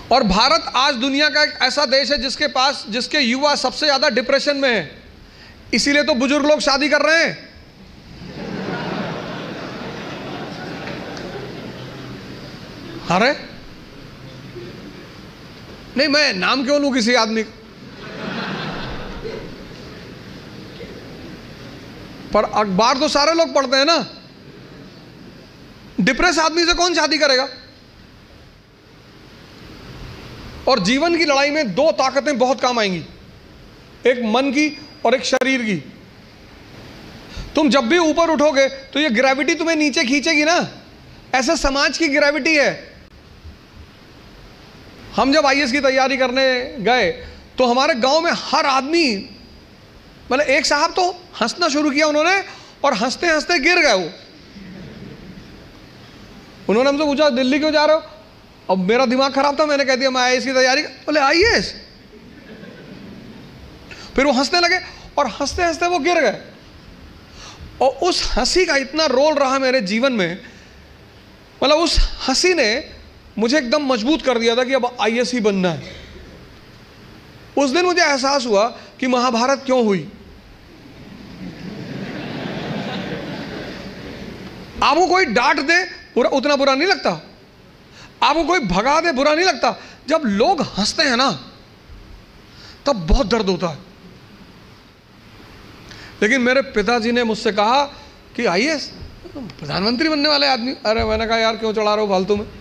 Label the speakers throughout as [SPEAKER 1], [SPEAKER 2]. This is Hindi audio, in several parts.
[SPEAKER 1] और भारत आज दुनिया का एक ऐसा देश है जिसके युवा सबसे ज्यादा डिप्रेशन में है, इसीलिए तो बुजुर्ग लोग शादी कर रहे हैं। अरे नहीं, मैं नाम क्यों लूं किसी आदमी का, पर अखबार तो सारे लोग पढ़ते हैं ना। डिप्रेस आदमी से कौन शादी करेगा? और जीवन की लड़ाई में दो ताकतें बहुत काम आएंगी, एक मन की और एक शरीर की। तुम जब भी ऊपर उठोगे तो ये ग्रेविटी तुम्हें नीचे खींचेगी ना, ऐसे समाज की ग्रेविटी है। हम जब आईएएस की तैयारी करने गए तो हमारे गांव में हर आदमी, मतलब एक साहब तो हंसना शुरू किया उन्होंने, और हंसते हंसते गिर गए वो। उन्होंने हमसे पूछा दिल्ली क्यों जा रहे हो? अब मेरा दिमाग खराब था, मैंने कह दिया मैं आईएएस की तैयारी। बोले आईएएस? फिर वो हंसने लगे और हंसते हंसते वो गिर गए। और उस हंसी का इतना रोल रहा मेरे जीवन में, मतलब उस हंसी ने मुझे एकदम मजबूत कर दिया था कि अब आईएएस ही बनना है। उस दिन मुझे एहसास हुआ कि महाभारत क्यों हुई। आपको कोई डांट दे उतना बुरा नहीं लगता, आपको कोई भगा दे बुरा नहीं लगता, जब लोग हंसते हैं ना तब बहुत दर्द होता है। लेकिन मेरे पिताजी ने मुझसे कहा कि आईएएस प्रधानमंत्री बनने वाले आदमी। अरे मैंने कहा यार क्यों चढ़ा रहे हो फालतू में।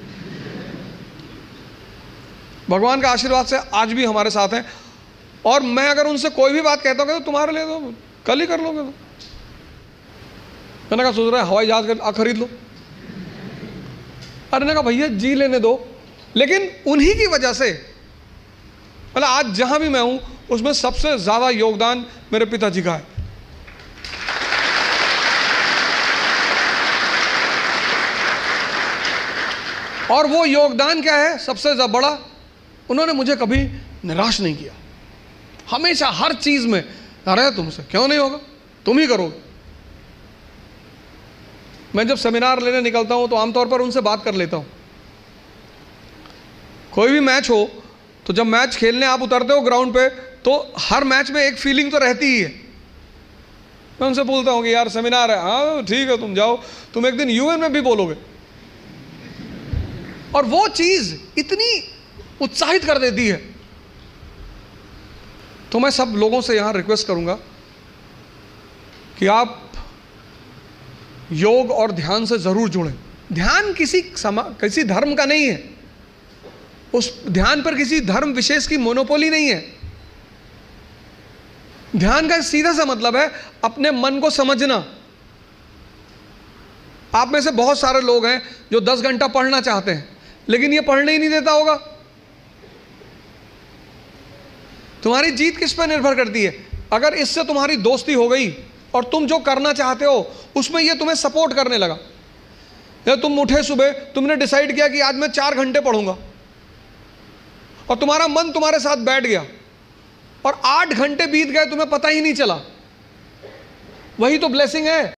[SPEAKER 1] भगवान का आशीर्वाद से आज भी हमारे साथ हैं, और मैं अगर उनसे कोई भी बात कहता हूँ तो तुम्हारे लिए तो कल ही कर लोगे तो। मैंने कहा सोच रहे हवाई जहाज खरीद लो। अरे ने कहा भैया जी लेने दो। लेकिन उन्हीं की वजह से मतलब आज जहां भी मैं हूं उसमें सबसे ज्यादा योगदान मेरे पिताजी का है। और वो योगदान क्या है सबसे बड़ा? उन्होंने मुझे कभी निराश नहीं किया, हमेशा हर चीज में अरे तुमसे क्यों नहीं होगा, तुम ही करोगे। मैं जब सेमिनार लेने निकलता हूं तो आमतौर पर उनसे बात कर लेता हूं। कोई भी मैच हो तो जब मैच खेलने आप उतरते हो ग्राउंड पे तो हर मैच में एक फीलिंग तो रहती ही है। मैं उनसे बोलता हूं कि यार सेमिनार है, हाँ ठीक है तुम जाओ, तुम एक दिन यूएन में भी बोलोगे। और वो चीज इतनी उत्साहित कर देती है। तो मैं सब लोगों से यहां रिक्वेस्ट करूंगा कि आप योग और ध्यान से जरूर जुड़ें। ध्यान किसी धर्म का नहीं है, उस ध्यान पर किसी धर्म विशेष की मोनोपोली नहीं है। ध्यान का सीधा सा मतलब है अपने मन को समझना। आप में से बहुत सारे लोग हैं जो 10 घंटा पढ़ना चाहते हैं लेकिन ये पढ़ने ही नहीं देता होगा। तुम्हारी जीत किस पर निर्भर करती है? अगर इससे तुम्हारी दोस्ती हो गई और तुम जो करना चाहते हो उसमें ये तुम्हें सपोर्ट करने लगा, या तुम उठे सुबह, तुमने डिसाइड किया कि आज मैं 4 घंटे पढ़ूंगा और तुम्हारा मन तुम्हारे साथ बैठ गया और 8 घंटे बीत गए तुम्हें पता ही नहीं चला, वही तो ब्लेसिंग है।